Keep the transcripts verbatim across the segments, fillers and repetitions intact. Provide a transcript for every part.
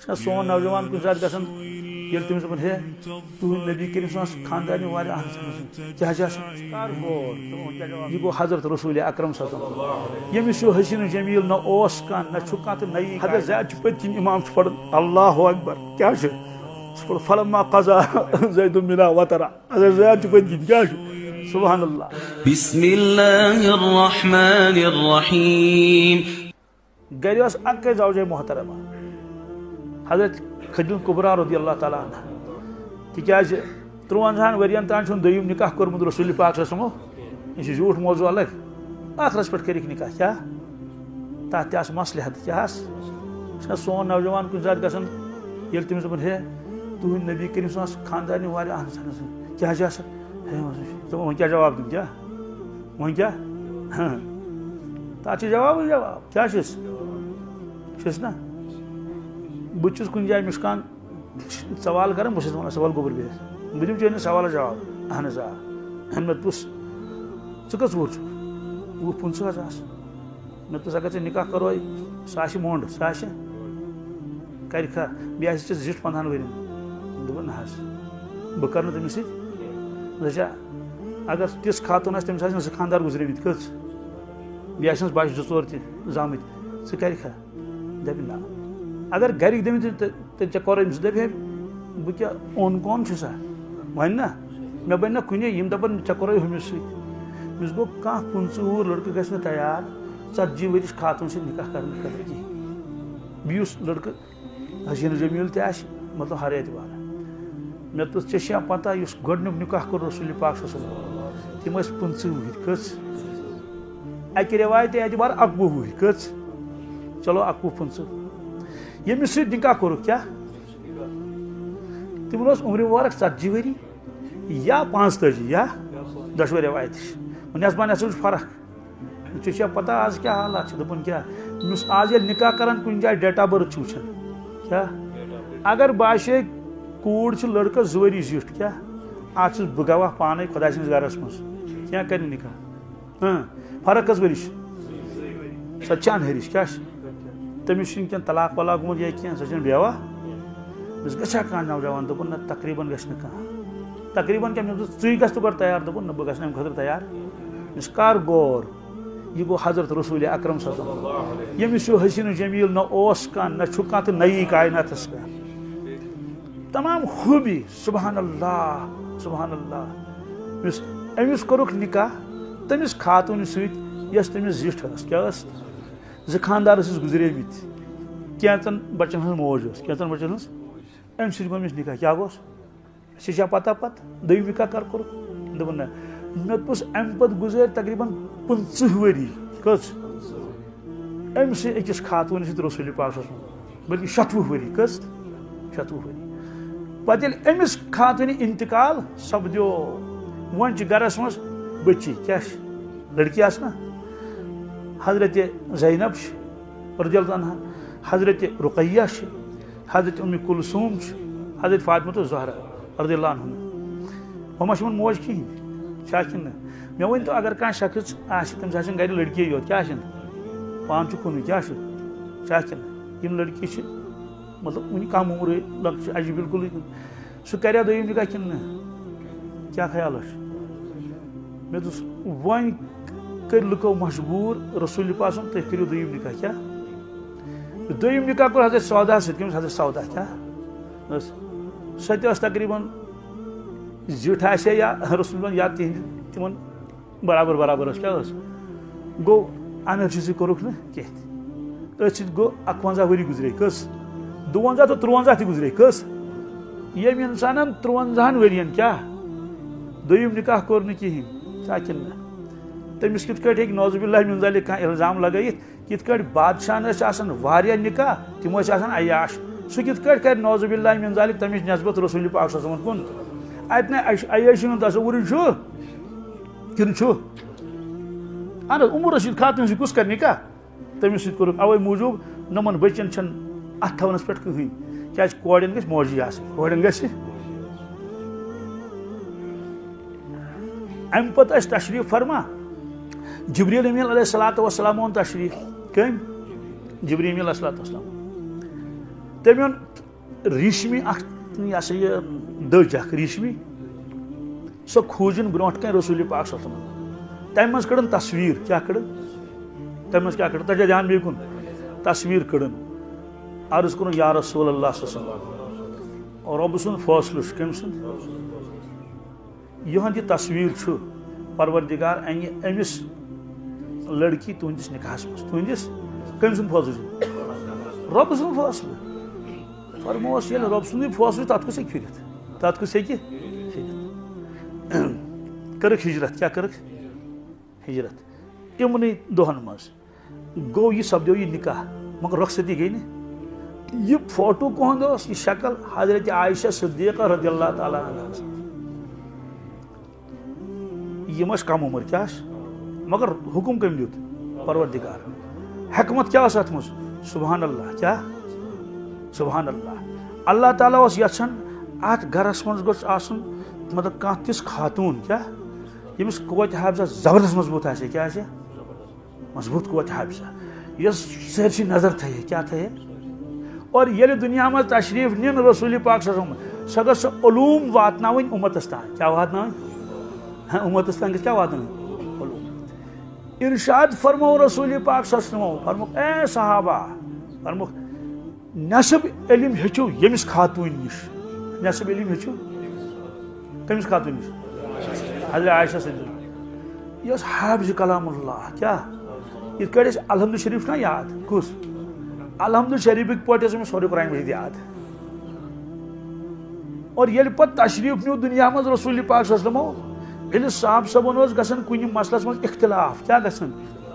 سون نوجوان کن سات گھن یل تمس دپن ہے تہند نبی کریم صلی خاندانی واریاہ کیا یہ گو حضرت رسول اکرم صلی اللہ علیہ وسلم یمس حسین جمیل نہ اوس کان نہ چھ کان تو نئی اگر زیادہ پتم امام پڑھ اللہ اکبر کیا فلما قضا زید منا وطرا اگر زیادہ پتم کیا سبحان اللہ بسم اللہ الرحمن الرحیم گھر اس اکے زوجہ محترمہ حضرت خدیجہ کبریٰ رضی اللہ تعالیٰ عنہ تکیاز ترونزہن ورین تان چھن دویم نکاح کورمت رسول پاک صلی اللہ علیہ وسلم یہ جھوٹ موضوع الگ آخرس پہ کرک نکاح کیا تات تہ مصلحت کیا سون نوجوان کن سات گھن یل تمس دپن ہے تہند نبی کریم صلی خاندانی واریاہ کیا وہاں کیا جواب دن کیا وہاں کیا تات جواب جواب کیا چھس نا بہت کن جائے مشکان سوال کران بہت ونان سوال گوبر بیس بہ دم چین سوال جواب اہن آ مے پرس ژٕ کٔژ وُہُر چھُکھ وُہ پٕنٛژٕ حظ آس مے دوٚپُس اگر ژےٚ نکاح کروے سُہ آسہِ مونٛڈ سُہ آسہِ کرِکھا بیٚیہِ آسہِ ژےٚ زِٹھ پنٛدہن ؤرین دوٚپُن نہ حظ بہٕ کرٕ نہٕ تٔمِس سۭتۍ دَپیٛا اگر تِژھ خاتوٗن آسہِ تٔمِس آسن زٕ خانٛدار گُزریمٕتۍ کٔژ بیٚیہِ آسنَس بچہِ زٕ ژور تہِ زامٕتۍ ژٕ کرِکھا دپہِ نہ اگر گرک دمت تیل ٹھیک کور امس دپ بہ کیا اون کون سا ون نا مے بن نا کن یم دپن ٹھیک کور ہمس س گو کھانا پنچہ وُہر لڑکہ گھس نا تیار ژتجی ورش خاتون سی نکاح کرنے خاطر کہین بیس لڑکہ حسین جمیل تہ آس مطلب ہر اعتبار مے تو ژےٚ پتہ اس گۄڈنیُک نکاح کوٚر رسول پاک صلی اللہ علیہ وسلم تم ٲسۍ پٕنٛژٕ وُہٕرۍ کٔژ اکہ روایت اعتبار اکوُہ وُہٕرۍ کٔژ چلو اکوُہ پٕنٛژٕ یمس سۭتۍ نکاح کوٚرُکھ کیا تمن اوس عمر مبارک ژتجی ؤری یا پانٛژھ تٲجی یا دۄشوے روایت نٮ۪صبا نٮ۪صب چھِ فرق ژےٚ چھےٚ پتہ آز کیا حالات چھِ دپان کیا یُس آز ییٚلہِ نکاح کران کُنہِ جایہِ ڈیٹ آف برتھ چھِ وٕچھان کیا اگر باسے کوٗر چھِ لڑکس زٕ ؤری زیُٹھ کیا اتھ چھُس بہٕ گواہ پانے خۄداے سٕنٛدِس گرس منٛز کینٛہہ کرِ نکاح اں فرق کٔژ ؤری چھِ سۄ تہِ چھِ انہرِش کیٛاہ چھِ تمس کھین طلاق ولاق گوٚمُت یا کینٛہہ سۄ چھنہٕ بیوا أمِس گژھِ ہا کانٛہہ نوجوان دوٚپُن نہ تقریٖبن گژھِ نہٕ کانٛہہ تقریٖبن کیٛاہ مےٚ دوٚپ ژٕے گژھ تہٕ گۄڈٕ تیار دوٚپُن نہ بہٕ گژھٕ نہٕ اَمہِ خٲطرٕ تیار أمِس کر غور یہ گو حضرت رسول اکرم صلی اللہ علیہ وسلم یمس یہ حسین جمیل نہ اوس کان نہ چھ کان تو نئی کائناتس کان تمام خوبی سبحان اللہ سبحان اللہ امس امس کوٚرُکھ نکاح تمس خاتون سۭتۍ یس تمس زِٹھ ٲس کیٛاہ ٲس زٕ خاندار ٲسِس گُزریمٕتۍ کینٛژن بچن ہٕنٛز موج ٲس کینٛژن بچن ہٕنٛز امہِ سۭتۍ گوٚو أمِس نکاح کیٛاہ گوٚس ژےٚ چھا پتہ پتہٕ دوٚیِم نکاح کر کوٚرُکھ دوٚپُن نہ مےٚ دوٚپُس امہِ پتہٕ گُزٲرۍ تقریٖبن پٕنٛژٕ ؤری کٔژ أمۍ سۭتۍ أکِس خاتوٗن سۭتۍ رسول پاک صلی اللہ علیہ وسلم بلکہِ شتوُہ ؤری کٔژ شتوُہ ؤری پتہٕ ییٚلہِ أمِس خاتوٗنہِ انتقال سپدیو وۄنۍ چھِ گرس منٛز بچی کیٛاہ چھِ لڑکی آسہِ نا حضرت زینب رضی اللہ عنہ حضرت رقیہ حضرت ام کلثوم حضرت فاطمہ الزہرا رضی اللہ عنہ ہما چھِ موج کہین چھا کِنہٕ نہ مےٚ ؤنۍ تو اگر کانٛہہ شخص آسہِ تٔمِس آسن گرِ لڑکی یوت کیٛاہ چھِنہٕ پان چھُ کُنُے کیٛاہ چھُ چھا کِنہٕ یِم لڑکی چھِ مطلب وٕنہِ کم عمرٕے لۄکچہِ اجہِ بالکُلٕے سُہ کریا دوٚیِم نکاح کِنہٕ نہ کیٛاہ خیالا چھُ مےٚ دوٚپُس وۄنۍ کٔرۍ لُکو مجبوٗر رسول پاک صلی اللہ علیہ وسلم تُہۍ کٔرِو دوٚیِم نکاح کیٛاہ دوٚیِم نکاح کوٚر حضرت سودا سۭتۍ کٔمِس حضرت سودا کیٛاہ ٲس سۄ تہِ ٲس تقریٖبن زِٹھ آسے یا رسول یا تِہنٛدِ تِمن برابر برابر ٲس کیٛاہ ٲس گوٚو انرجی سۭتۍ کوٚرُکھ نہٕ کینٛہہ تہِ أتھۍ سۭتۍ گوٚو اکونٛزاہ ؤری گُزرے کٔژ دُوَنزاہ تہٕ تُرٛوَنزاہ تہِ گُزرے کٔژ ییٚمۍ انسانن تُرٛوَنزاہن ؤرین کیٛاہ دوٚیِم نکاح کوٚر نہٕ کِہینۍ چھا کِنہٕ نہ تٔمِس کِتھ کٲٹھۍ ہیٚکہِ نوزُ باللہ من ذالِک کانٛہہ الزام لگٲیِتھ کِتھ کٲٹھۍ بادشاہن ٲسۍ آسان واریاہ نکاح تِم ٲسۍ آسان عیاش سُہ کِتھ کٲٹھۍ کرِ نوزُ باللہ من ذالِک تمِچ نسبت رسول پاک صلی اللہ علیہ وسلم کُن اتہِ نہ عیاشی ہُنٛد تصوُرٕے چھُ کِنہٕ چھُ اہن حظ عمر رشیٖد خاتوٗن سۭتۍ کُس کرِ نکاح تٔمِس سۭتۍ کوٚرُکھ اوے موٗجوٗب نۄمن بچن چھنہٕ اتھ تھاونس پٮ۪ٹھ کٕہٕنۍ کیٛازِ کورٮ۪ن گژھِ موجی آسٕنۍ کورٮ۪ن گژھِ امہِ پتہٕ ٲسۍ تشریٖف فرما جبریٖل امیٖن علیہ الصلوٰۃ والسلام اوٚن تشریٖف کٔمۍ جبریٖل امیٖن علیہ الصلوٰۃ والسلام تم اون ریشمی یہ سا یہ دج اخ ریشمی سو کھوجن برونٹ کن رسول پاک صلی اللہ علیہ وسلم تمہ مز کڑن تصویر کیا کڑن تمہ مز کیا کڑن تجا دھیان بیکن تصویر کڑن عرض کرن یا رسول اللہ صلی اللہ علیہ وسلم اور رب سن فاصلہ کم سن یہ تصویر چھ پروردگار ان امس لڑکی تہندس نکاحس مز تہندس کم سن فاصلہ رب سن فاصلہ فرموس یل رب سن فاصلہ تت کس ہیکہ پھرت تت کس ہیکہ کرک ہجرت کیا کرک ہجرت امن دہن مز گو یہ سپدو یہ نکاح مگر رخصتی گئی نا یہ فوٹو کہند یہ شکل حضرت عائشہ صدیقہ رضی اللہ تعالیٰ عنہ یہ مس کم عمر کیا مگر حکم کم دیت پروردگار حکمت کیا ات مز سبحان اللہ کیا سبحان اللہ اللہ تعالیٰ اس یچھان ات گرس مز گوش آسن مطلب کان تس خاتون کیا یمس قوت حافظہ زبردست مضبوط آسے کیا آسے مضبوط قوت حافظہ یس سرسی نظر تھے کیا تھے اور یہ دنیا میں تشریف نین رسول پاک صلی اللہ علیہ وسلم سہ گھس علوم واتناون امتس تان کیا واتناون امتس تان کیا واتناون علوم ارشاد فرمو رسول پاک صلی اللہ علیہ وسلم فرمو اے صحابہ فرمو نصب علم ہچو یمس خاتون نش نصب علم ہچو کمس خاتون نش حضرت عائشہ صدیقہ یہ حافظ کلام اللہ کیا یہ کڑ الحمد شریف نا یاد کس الحمد شریف پہ سورے قرآن مجید یاد اور یل پہ تشریف نیو دنیا مز رسول پاک صلی اللہ علیہ وسلم یل صاحب صبن گھن کن مسلس مز اختلاف کیا گھن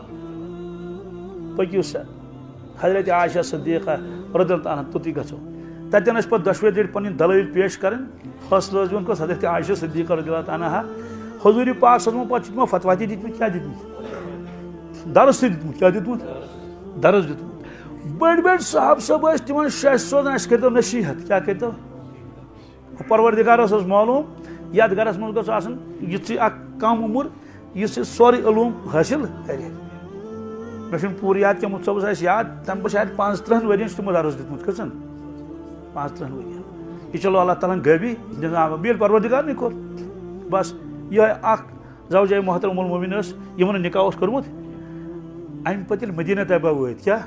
پکو سا حضرت عائشہ صدیقہ رضی اللہ عنہ توتی گھو تتن پہ دشوے لٹ پن دلیل پیش کرن فیصلہ کس حضرت عائشہ صدیقہ رضی اللہ عنہ حضور پاک صلی اللہ علیہ وسلم پہ فتوا تہ دت کیا دت درس تہ دت کیا دت درس دت بڑ بڑ صاحب صاحب تم شش سوزان اس کرتو نصیحت کیا کرتو پروردگارس معلوم یت گرس مز گھس آسن یتھ کم عمر اس سوری علوم حاصل کرے مے پور یاد کم صبح آس یاد تم شاید پانچ ترہن ورین تمو درس دتمت کھسن پانچ ترہن ورین یہ چلو اللہ تعالیٰ غبی نظام بیل پروردگار نے کور بس یہ اخ زوجہ محترم المومنین اس یمن نکاح اس کرمت ام پتل مدینہ طیبہ وات کیا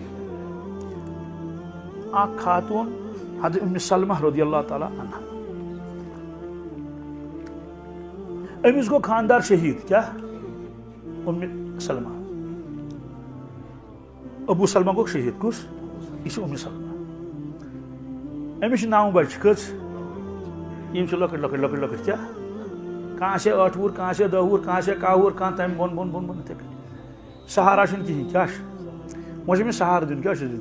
اخ خاتون حضرت ام سلمہ رضی اللہ تعالیٰ عنہ امس گو خاندار شہید کیا ام سلمہ ابو سلمہ گو شہید کس یہ ام سلمہ امس نو بچ کچ یم لکٹ لکٹ لکٹ لکٹ کیا کان سے ٹھ وہر کان سے دہ وہر کان سے کاہ وہر کان تم بن بن بن بن اتھے سہارا کہین کیا وے سہارا دن کیا دن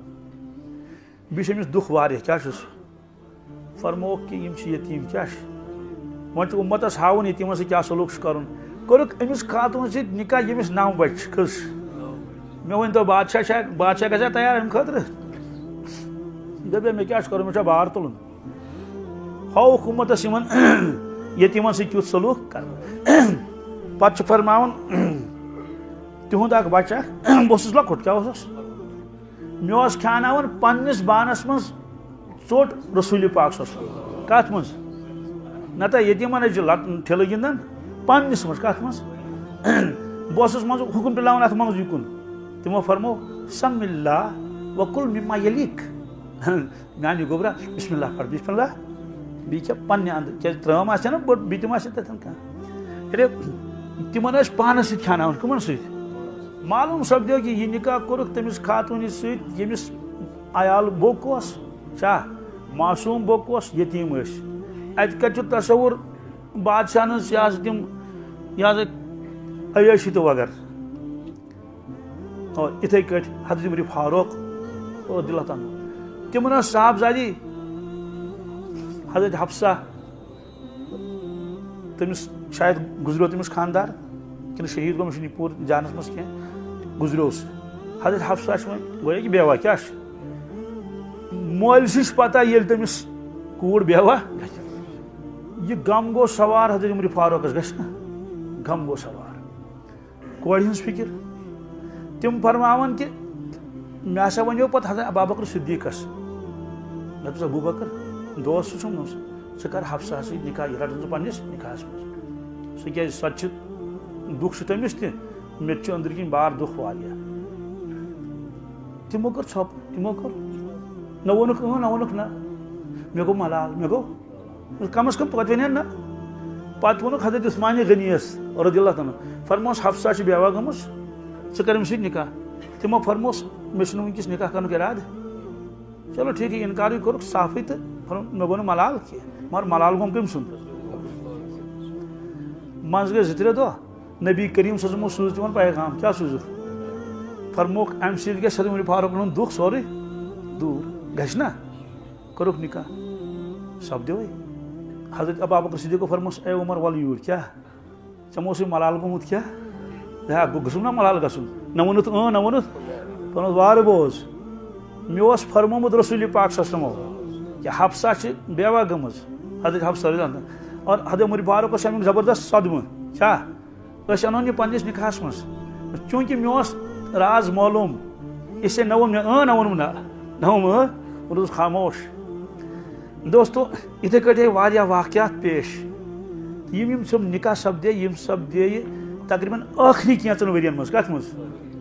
بیس دکھ واریاہ کیا فرمو کہ یم یتیم کیا وے امتس ہاؤن یتیمن سے کیا سلوک کرن کورک امس خاتون سی نکاح یمس نو بچ کھس مے ون تو بادشاہ بادشاہ گژھا تیار امہ خاطر دپے مے کیا کرن مے بار تلن ہوک امتس یمن یتیمن سے کیت سلوک کرن پتہ فرماون تہند اخ بچہ بہس لکٹ کیا مے کھاناون پنس بانس من ژوٹ رسول پاک صلی اللہ علیہ وسلم کت من نتہ یتیمن ٹھلہ گندان پنس من کت من بہس من حکم پلاون ات من یکن تمو فرمو سم اللہ وکل مما یلیک میانہ گوبرا بسم اللہ پڑھ بسم اللہ بیچ پنہ اندر کیا ترام آ نا بڑ بیتم آ تتن کھانا تمن پانس ست کھاناون کمن ست معلوم سپدو کہ یہ نکاح کورک تمس خاتون ست یمس عیال بوک اس چا معصوم بوک اس یتیم اس ات کت تصور بادشاہ سیاست تم یہ عیاشی تو وغیرہ اور اتھے کٹ حضرت عمر فاروق رضی اللہ تعالیٰ تمن صاحبزادی حضرت حفصہ تمس شاید گزرو تمس خاندار کن شہید گو مجھے پور جانس مز کی گزروس حضرت حفصہ گویا کہ بیوہ کیا مول سش پتہ یل تمس کوڑ بیوہ یہ غم گو سوار حضرت عمر فاروق گھس نا غم گو سوار کور ہز فکر تم فرماون کہ مے ہسا ونیو پتہ حضرت ابوبکر صدیقس دپس ابو بکر دوست چھُم ژٕ کر حفصہ سۭتۍ نکاح یہِ رٹن ژٕ پننِس نکاحس منٛز سُہ کیازِ سۄ تہِ چھِ دُکھ چھُ تٔمِس تہِ مےٚ تہِ چھُ أنٛدرۍ کِنۍ بار دُکھ واریاہ تِمو کٔر ژھۄپ تِمو کوٚر نہ ووٚنُکھ اۭں نہ ووٚنُکھ نہ مےٚ گوٚو ملال مےٚ گوٚو کم از کم پتہٕ وَنہِ نہ پتہٕ ووٚنُکھ حضرت عثمان غنیَس رضی اللہ تعالیٰ فرموس حفصہ چھِ بیوا گٔمٕژ ژٕ کر أمِس سۭتۍ نکاح تِمو فرموس مےٚ چھُنہٕ وٕنکیٚس نکاح کرنُک اِرادٕ چلو ٹھیٖک یہِ اِنکارٕے کوٚرُکھ صافٕے تہٕ مےٚ گوٚو نہٕ ملال کینٛہہ مگر ملال گوٚم کٔمۍ سُنٛد منٛزٕ گٔے زٕ ترٛےٚ دۄہ نبی کریم صلی اللہ علیہ وسلم سوٗز تِمن پیغام کیٛاہ سوٗزُکھ فرموکھ امہِ سۭتۍ گژھِ حضرت عمر فاروقن ہُنٛد دُکھ سورُے دوٗر گژھِ نا کوٚرُکھ نکاح سپدیوے حضرت ابوبکر صدیقو فرموس اے عمر وَلہٕ یوٗرۍ کیٛاہ ژےٚ ما اوسُے ملال گوٚمُت کیٛاہ ہے گوٚژھُم نا ملال گژھُن نہ ووٚنُتھ اۭں نہ ووٚنُتھ ووٚنُتھ وارٕ بوز مےٚ اوس فرمومُت رسوٗلِ پاک صلی اللہ علیہ وسلمو کہ حفصہ چھِ بیوا گٔمٕژ حضرت حفصہ رضی اللہ عنہ اور حضرت عمر فاروق اوس امیُک زبردست صدمہٕ کیٛاہ أسۍ اَنہون یہِ پننِس نکاحس منٛز چوٗنٛکہِ مےٚ اوس راز معلوٗم اس لیے نہ ووٚن مےٚ اۭں نہ ووٚنُم نہ نہ ووٚنُم اۭں بہٕ روٗدُس خاموش دوستو یِتھَے کٲٹھۍ آیہِ واریاہ واقعات پیش یِم یِم سُہ نکاح سپدے یِم سپدے تقریٖباً ٲخری کینٛژن ؤرین منٛز کتھ منٛز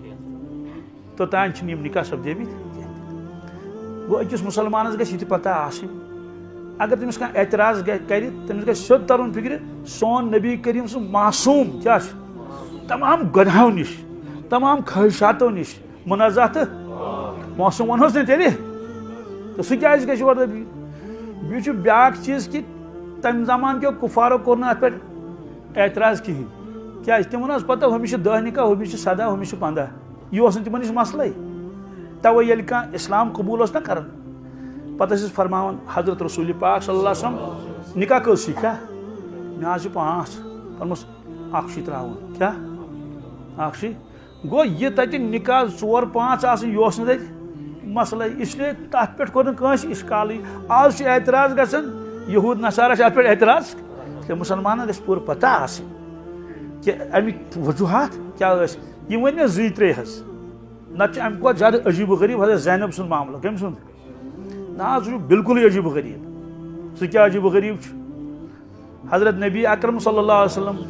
توٚتانۍ چھِنہٕ یِم نکاح سپدیمٕتۍ کینٛہہ گوٚو أکِس مُسلمانس گژھِ یہِ تہِ پتہ آسٕنۍ اگر تٔمِس کانٛہہ اعتراض کرِ تٔمِس گژھِ سیوٚد ترُن فِکرِ سون نبی کریم سُنٛد معصوٗم کیٛاہ چھُ تمام گۄنہو نِش تمام خٲہِشاتو نِش مُنزہ تہٕ معصوٗم ونہوس نہ تیٚلہِ تہٕ سُہ کیٛازِ گژھِ وردہ بیٚیہِ چھُ بیٛاکھ چیٖز کہِ تمہِ زمانہٕ کیو کُفارو کوٚر نہٕ اتھ پٮ۪ٹھ اعتراض کِہینۍ کیٛازِ تِمن ٲس پتہ ہُمِس چھِ دہ نکاح ہُمِس چھِ سداہ ہُمِس چھِ پنٛداہ یہِ اوس نہٕ تِمن نِش مسلے توے ییٚلہِ کانٛہہ اسلام قبوٗل اوس نہ کران پتہٕ ٲسِس فرماوان حضرت رسوٗلِ پاک صلی اللہ علیہ وسلم نکاح کٔژ چھِ کیٛاہ مےٚ حظ چھِ پانٛژھ فرموس اکھ چھُے ترٛاوُن کیٛاہ اکھ چھُے گوٚو یہِ تتہِ نکاح ژور پانٛژھ آسٕنۍ یہِ اوس نہٕ تتہِ مسلے اس لیے تتھ پٮ۪ٹھ کوٚر نہٕ کٲنٛسہِ اِشکالٕے آز چھُ اعتراض گژھان یہوٗد نصارا چھِ اتھ پٮ۪ٹھ اعتراض تہٕ مُسلمانن گژھِ پوٗرٕ پتہ آسٕنۍ کہ امیِکۍ وجوٗہات کیٛاہ ٲسۍ یِم ؤنۍ مےٚ زٕے ترٛےٚ حظ نتہٕ چھُ امہِ کھۄتہٕ زیادٕ عجیٖب و غریٖب حضرت زینب سُنٛد معاملہٕ کٔمۍ سُنٛد نہ حظ سُہ چھُ بالکُلٕے عجیٖب و غریٖب سُہ کیٛاہ عجیٖب و غریٖب چھُ حضرت نبی اکرم صلی اللہ علیہ وسلم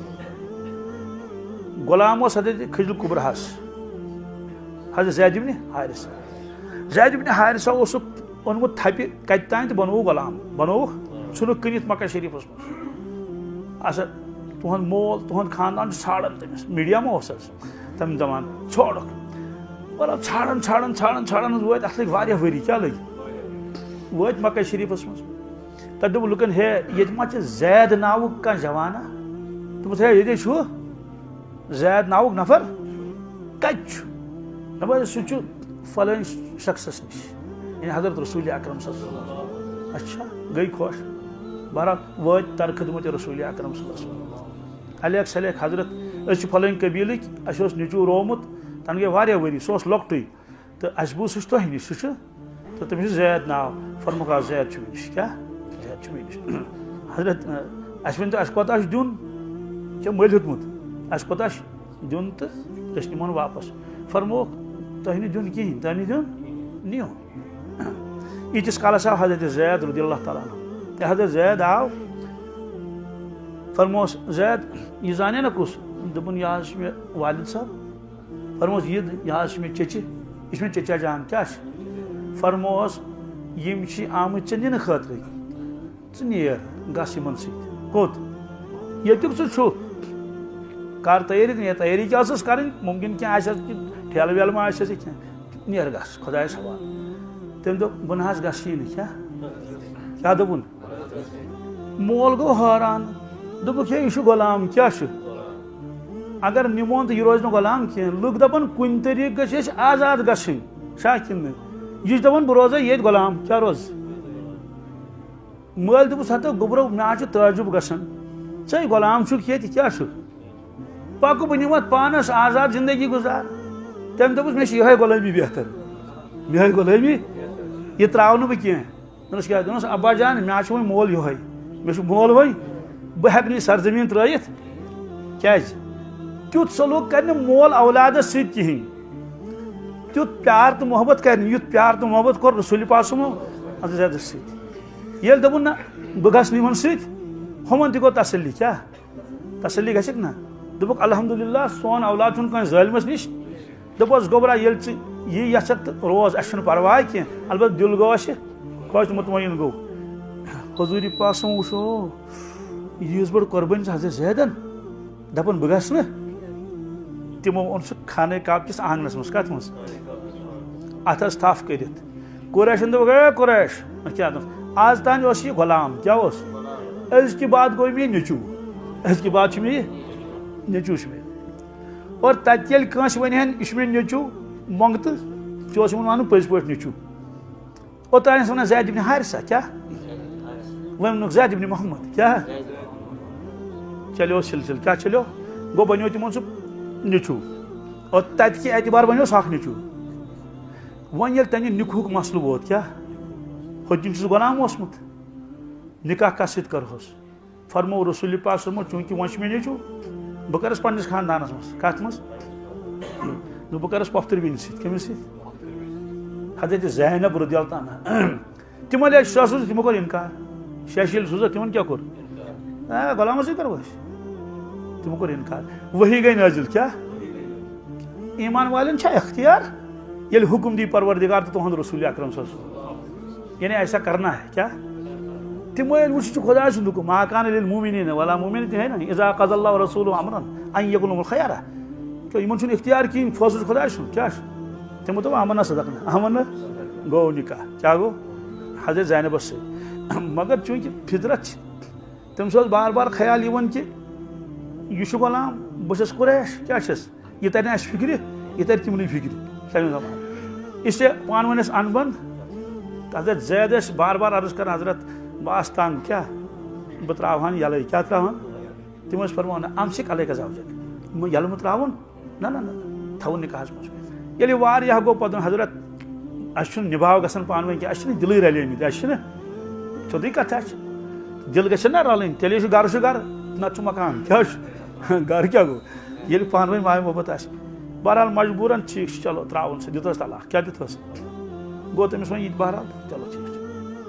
غلام اوس حضرت خجل کبرہس حضرت زید ابن حارثہ زید ابن حارثہ اوسُکھ اوٚنمُت تھپہِ کتہِ تانۍ تہٕ بنووُکھ غلام بنووُکھ ژھُنُکھ کٕنِتھ مکہ شریٖفس منٛز اچھا تُہُنٛد مول تُہُنٛد خاندان چھُ ژھانڈان تٔمِس میٖڈیا ما اوس حظ تَمہِ دپان ژھانڈُکھ مطلب ژھانڈان ژھانڈان ژھانڈان ژھانڈان حظ وٲتۍ اتھ لٔگۍ واریاہ ؤری کیٛاہ لٔگۍ وٲتۍ مکہ شریٖفس منٛز تتہِ دوٚپ لُکن ہے ییٚتہِ ما چھِ زید ناوُک کانٛہہ جوانا دوٚپُس ہے ییٚتے چھُ زید ناوُک نفر کتہِ چھُ دپان سُہ چھُ فلٲنۍ شخصس نِش یعنی حضرت رسول اکرم صلی اللہ علیہ وسلم اچھا گٔے خۄش بہرحال وٲتۍ تر خدمت رسول اکرم صلی اللہ علیہ وسلم علیک سلیک حضرت أسۍ چھِ فلٲنۍ قبیٖلٕکۍ اَسہِ اوس نیٚچوٗ روومُت تَنہٕ گٔے واریاہ ؤری سُہ اوس لۄکٹُے تہٕ اَسہِ بوٗز سُہ چھُ تۄہہِ نِش سُہ چھُ تہٕ تٔمِس چھُ زید ناو فرموکھ آ زید چھُ مےٚ نِش کیٛاہ زید چھُ مےٚ نِش حضرت اَسہِ ؤنۍتو اَسہِ کوتاہ چھُ دیُن ژےٚ چھُ مٔلۍ ہیوٚتمُت اَسہِ کوتاہ چھُ دیُن تہٕ أسۍ نِمون واپس فرموکھ تۄہہِ نہٕ دیُن کِہینۍ تۄہہِ نہٕ دیُن نِیِو ییٖتِس کالس آو حضرت زید رضی اللہ تعالیٰ عنہ حضرت زید آو فرموس زید یہِ زانے نا کُس دوٚپُن یہِ حظ چھُ مےٚ والد صٲب فرموس یہِ یہِ حظ چھِ مےٚ چچہِ یہِ چھِ مےٚ چچا جان کیٛاہ چھِ فرموس یِم چھِ آمٕتۍ ژےٚ نِنہٕ خٲطرٕے ژٕ نیر گژھ یِمن سۭتۍ کوٚت ییٚتیُک ژٕ چھُکھ کر تیٲری تہٕ تیٲری کیٛاہ ٲسٕس کرٕنۍ مُمکِن کینٛہہ آسٮ۪س ٹھیلہٕ ویلہٕ ما آسٮ۪س کینٛہہ نیر گژھ خۄدایس حوالہٕ تٔمۍ دوٚپ بہٕ نہ حظ گژھٕے نہٕ کیٛاہ کیٛاہ دوٚپُن مول گوٚو حٲران دوٚپُکھ ہے یہِ چھُ غلام کیٛاہ چھُ اگر نِمون تہٕ یہِ روزِ نہٕ غلام کینٛہہ لُکھ دپان کُنہِ طریٖقہٕ گژھِ أسۍ آزاد گژھٕنۍ چھا کِنہٕ نہٕ یہِ چھُ دپان بہٕ روزے ییٚتہِ غلام کیٛاہ روز مٲلۍ دوٚپُس ہتو گوٚبرو مےٚ حظ چھُ تعجُب گژھان ژٕے غلام چھُکھ ییٚتہِ کیٛاہ چھُکھ پکہٕ بہٕ نِمہٕ اتھ پانس آزاد زندگی گُزار تٔمۍ دوٚپُس مےٚ چھِ یِہے غلٲمی بہتر یِہے غلٲمی یہِ ترٛاو نہٕ بہٕ کینٛہہ دوٚپنس کیٛاہ دوٚپنس ابا جان مےٚ حظ چھُ وۄنۍ مول یِہوے مےٚ چھُ مول وۄنۍ بہٕ ہٮ۪کہٕ نہٕ یہِ سرزمیٖن ترٲیِتھ کیٛازِ تیُتھ سلوٗک کرِ نہٕ مول اولادس سۭتۍ کِہینۍ تیُتھ پیار تہٕ محبت کرِ نہٕ یُتھ پیار تہٕ محبت کوٚر رسول پاک صلی اللہ علیہ وسلمو حضرت زیدس ست یل دپن نا بہ گھس یمن ست ہمن تہ گو تسلی کیا تسلی گژھکھ نا دپک الحمدللہ سون اولاد چھُنہٕ کٲنٛسہِ ظٲلمس نِش دپوس گوبرا ییٚلہِ ژٕ یی یژھکھ تہٕ روز اَسہِ چھُنہٕ پرواے کینٛہہ البتہ دِل گوٚو اَسہِ خۄش تہٕ مطمعین گوٚو حضوٗرِ پاک صٲبن وٕچھو ییٖژ بٔڑ قۄربٲنی چھِ حضرت زیدن دپان بہٕ گژھٕ نہٕ تِمو اوٚن سُہ خانہ کعبہ کِس آنگنس منٛز کتھ منٛز اتھس تھپھ کٔرِتھ قریشن دوٚپُکھ اے قریش کیٛاہ دوٚپ آز تانۍ اوس یہِ غلام کیٛاہ اوس أزکہِ بعد گوٚو مےٚ یہِ نیٚچوٗ أزکہِ بعد چھُ مےٚ یہِ نیٚچوٗ چھُ مےٚ اور تتہِ ییٚلہِ کٲنٛسہِ ونہِ ہن یہِ چھُ مےٚ نیٚچوٗ منٛگتہٕ ژےٚ اوس یِمن ونُن پٔزۍ پٲٹھۍ نیٚچوٗ اوٚتانۍ ٲسۍ ونان زید ابن حارثہ کیٛاہ وۄنۍ ووٚنُکھ زید ابن محمد کیٛاہ چلیو سلسل کیٛاہ چلیو گوٚو بنیو تِمن سُہ نیٚچوٗ اور تتہِ کہِ اعتبار بنیوس اکھ نیٚچوٗ وۄنۍ ییٚلہِ تمہِ نِکہُک مسلہٕ ووت کیٛاہ ہوٚتِم چھُس غلام اوسمُت نکاح کتھ سۭتۍ کرہوس فرمو رسول پاک صٲبن چوٗنٛکہِ وۄنۍ چھُ مےٚ نیٚچوٗ بہٕ کرس پننس خاندانس منٛز کتھ منٛز بہٕ کرس پۄپھتٕر بیٚنہِ سۭتۍ کٔمِس سۭتۍ حضرت زینب رضی اللہ عنہا تِمن ییٚلہِ شاہ سوٗز تِمو کوٚر انکار شاہ ییٚلہِ سوٗزکھ تِمن کیٛاہ کوٚر اے غلامس سۭتۍ کرو أسۍ تِمو کوٚر انکار وحی گٔے نٲزِل کیٛاہ ایمان والٮ۪ن چھا اختیار ییٚلہِ حُکم دی پروردگار تہٕ تُہنٛد رسول اکرم صلی اللہ علیہ وسلم یعنی ایسا کرنا ہے کیٛاہ تِمو ییٚلہِ وٕچھ یہِ چھُ خۄداے سُنٛد حُکم ما کانَ لِلموٗمِنیٖنَ ولا مُؤمِنَةٍ ہے نا اِذا قضى الله ورسوله امرا ان يكون لهم الخيار کیٛاہ یِمن چھُنہٕ اختیار کِہیٖنۍ فٲصلہٕ چھُ خۄداے سُنٛد کیٛاہ چھُ تِمو دوٚپ امنا صدقنا امنا گوٚو نکاح کیٛاہ گوٚو حضرت زینبس سۭتۍ مگر چوٗنٛکہِ فطرت چھِ تٔمِس اوس بار بار خیال یِوان کہِ یہِ چھُ غلام بہٕ چھَس قریش کیٛاہ چھَس یہِ ترِ نہٕ اَسہِ فِکرِ یہِ ترِ تِمنٕے فِکرِ تَمہِ زمانہٕ اس لیے پانہٕ ؤنۍ ٲسۍ اَن بنٛد حضرت زید ٲسۍ بار بار عرض کران حضرت بہٕ آسہٕ تنٛگ کیٛاہ بہٕ ترٛاوہن یَلَے کیٛاہ ترٛاوہن تِم ٲسۍ فرماوان اَمسِک علیکَ زَوجَک یَلہٕ مہٕ ترٛاوُن نہ نہ نہ تھاوُن نِکاحس منٛز ییٚلہِ واریاہ گوٚو پَتہٕ حضرت اَسہِ چھُنہٕ نِباو گژھان پانہٕ ؤنۍ کینٛہہ اَسہِ چھِنہٕ دِلٕے رَلیمٕتۍ اَسہِ چھِنہٕ سیوٚدُے کَتھا چھِ دِل گژھن نا رَلٕنۍ تیٚلے چھُ گرٕ چھُ گرٕ نتہٕ چھُ مکان کیٛاہ چھُ گرٕ کیٛاہ گوٚو ییٚلہِ پانہٕ ؤنۍ ماے محبت آسہِ بہرحال مجبوٗرن ٹھیٖک چھُ چلو ترٛاوُن سُہ دِتہوس طلاق کیٛاہ دِتہوس گوٚو تٔمِس وۄنۍ یہِ تہِ بہرحال چلو ٹھیٖک چھُ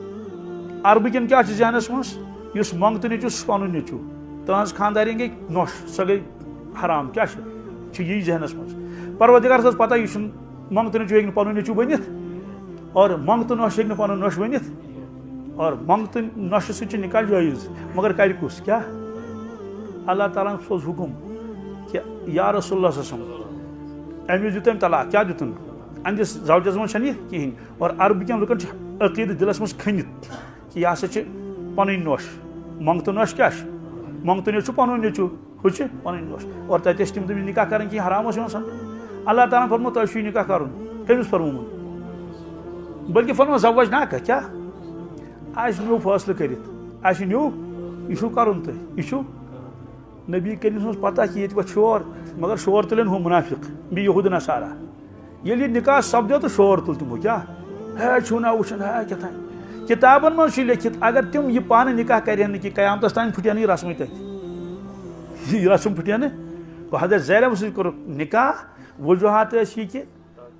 عربہٕ کٮ۪ن کیٛاہ چھُ ذہنس منٛز یُس منٛگتہٕ نیٚچوٗ سُہ چھُ پنُن نیٚچوٗ تٕہنٛز خانٛدارِنۍ گٔے نۄش سۄ گٔے حرام کیٛاہ چھُ چھُ یی ذہنس منٛز پروردگارس ٲس پتہ یہِ چھُنہٕ منٛگتہٕ نیٚچوٗ ہیٚکہِ نہٕ پنُن نیٚچوٗ بٔنِتھ اور منٛگتہٕ نۄش ہیٚکہِ نہٕ پنُن نۄش بٔنِتھ اور منٛگتہٕ نۄشہِ سۭتۍ چھُ نِکاح جٲیِز مگر کرِ کُس کیٛاہ اللہ تعالیٰ ہن سوز حُکُم کہِ یا رسول اللہ صلی اللہ علیہ وسلم امہِ وِزِ دیُت تٔمۍ طلاق کیٛاہ دِتُن أہنٛدِس زوجس منٛز چھنہٕ یہِ کِہینۍ اور عربہٕ کٮ۪ن لُکن چھُ عقیٖدٕ دِلس منٛز کھٔنِتھ کہِ یہِ ہسا چھِ پنٕنۍ نۄش منٛگتہٕ نۄش کیٛاہ چھُ منٛگتہٕ نیٚچوٗ پنُن نیٚچوٗ ہُہ چھِ پنٕنۍ نۄش اور تتہِ ٲسۍ تِم تٔمِس نِکاح کران کِہینۍ حرام اوس یِوان سمجھ اللہ تعالیٰ ہن فرمو تۄہہِ چھُو یہِ نِکاح کرُن کٔمِس فرمومُت بٔلکہِ فرمو زوج ناکہ کیٛاہ آسہِ نیوٗ فٲصلہٕ کٔرِتھ آسہِ نیوٗ یہِ چھُو کرُن تۄہہِ یہِ چھُو نبی کریٖم سٕنٛز پتہ کہِ ییٚتہِ وۄتھِ شور مگر شور تُلن ہُم مُنافِق بیٚیہِ یہوٗد نصارا ییٚلہِ یہِ نِکاح سپدیو تہٕ شور تُل تِمو کیٛاہ ہے چھُو نا وٕچھان ہے کیٛاتھانۍ کِتابن منٛز چھُ لیکھِتھ اگر تِم یہِ پانہٕ نِکاح کرن نہٕ کہِ قیامتس تانۍ پھٕٹن یہِ رسمٕے تتہِ یہِ رسم پھٕٹن نہٕ گوٚو حضرت زینب سۭتۍ کوٚرُکھ نِکاح وجوٗہات ٲسۍ یہِ کہِ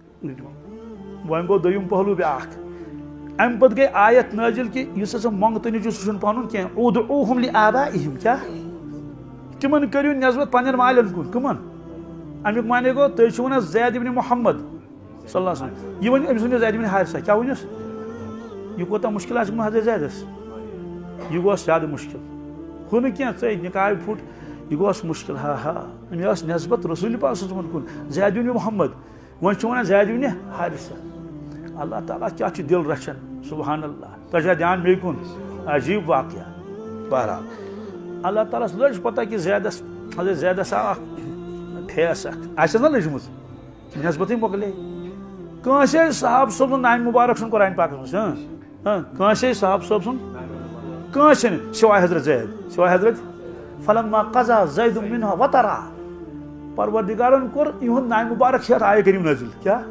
وۄنۍ گوٚو دوٚیِم پہلوٗ بیٛاکھ امہِ پتہٕ گٔے آیت نٲزِل کہِ یُس ہسا منٛگتہٕ نیٚچوٗ سُہ چھُنہٕ پنُن کینٛہہ اُدعوٗہُم لِآبائِہِم کیٛاہ تِمن کٔرِو نٮ۪سبت پننٮ۪ن مالٮ۪ن کُن کٕمن امیُک معنے گوٚو تُہۍ چھِو ونان زید ابن محمد صلی اللہ علیہ وسلم یہِ ؤنِو أمِس ؤنِو زید ابن حارثہ کیٛاہ ؤنِوس یہِ کوٗتاہ مُشکِل آسہِ گوٚمُت حضرت زیدس یہِ گوٚوس زیادٕ مُشکِل ہُہ نہٕ کینٛہہ ژٕے نِکاح پھُٹ یہِ گوٚوس مُشکِل ہا ہا أمۍ ٲس نٮ۪سبت رسوٗل پاک صلی اللہ علیہ وسلم کُن زید ابن محمد وۄنۍ چھُ ونان زید ابن حارثہ اللہ تعالیٰ کیٛاہ چھُ دِل رچھان سبحان اللہ تۄہہِ چھا دھیان بیٚیہِ کُن عجیٖب واقعہ بہرحال اللہ تعالیٰ ہس لٔج پتہ کہِ زیدس حضرت زیدس آو اکھ ٹھیس اکھ آسٮ۪س نا لٔجمٕژ نٮ۪سبتٕے مۄکلے کٲنٛسے صحاب صٲب سُنٛد نامہِ مُبارک چھُنہٕ قرآنِ پاکس منٛز اۭں کٲنٛسے صحاب صٲب سُنٛد کٲنٛسے نہٕ سِواے حضرت زید سِواے حضرت فلما قضا زید منها وطرا پروردگارن کوٚر یِہُنٛد نامہِ مُبارک ہیٚتھ آیہِ کٔرِم نٲزِل کیٛاہ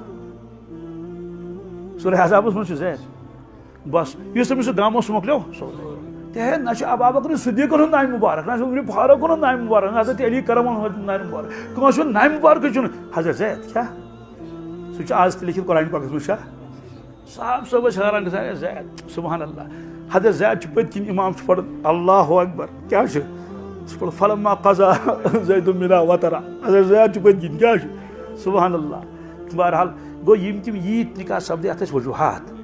سورہ احزابس منٛز چھُ زید بس یُس أمِس سُہ غم اوس سُہ مۄکلیو سورُے ہے نہ چھُ ابا بکر صدیقن ہُنٛد نامہِ مُبارک نہ چھُ عمر فاروقن ہُنٛد نامہِ مُبارک نہ حضرت علی کرمن ہُنٛد نامہِ مُبارک کٲنٛسہِ ہُنٛد نامہِ مُبارکٕے چھُنہٕ حضرت زید کیٛاہ سُہ چھُ آز تہِ لیکھِتھ قرآنِ پاکس منٛز چھا صاحب صاحب حیران گژھان زید سبحان اللہ حضرت زید پت کن امام پڑھ اللہ اکبر کیا پڑھ فلما قضا زید منا وطرا حضرت زید پت کن کیا سبحان اللہ بہرحال گو یم تم ییت نکاح سپدے اتھ وجوہات